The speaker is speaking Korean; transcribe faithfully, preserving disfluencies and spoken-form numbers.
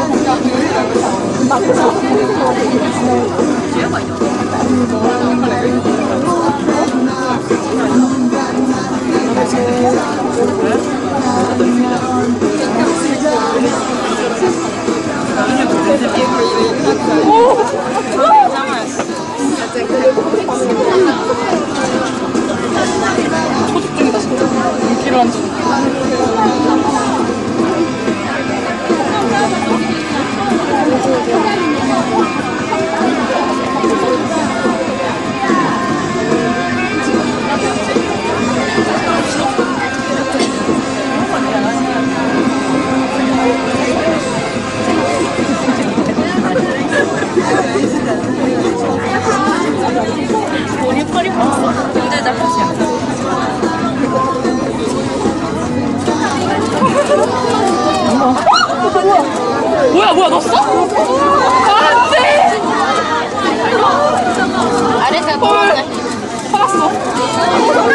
초집중이다 진짜. 인기를 한 줄. 머리 펄이 봤어. 근데 나 펄이야. 뭐야 뭐야 넣었어? 안돼! 아래가 헐! 화났어.